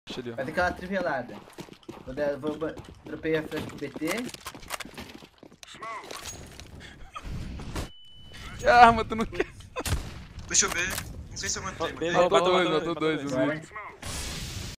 Deixa ali, ó. Vai ter aquela trivelada. Dropei a flash pro BT. Que arma, tu não quer. Deixa eu ver. Não sei se eu mantei, Bem, mano. Matou dois, matou matou dois. dois. Agora.